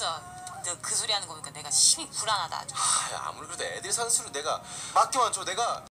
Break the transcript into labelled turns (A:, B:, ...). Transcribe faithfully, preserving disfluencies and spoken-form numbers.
A: 됐어. 너 그 소리 하는 거 보니까 내가 심히 불안하다 아주.
B: 아, 아무리 그래도 애들 산수로 내가 맡겨만 줘. 내가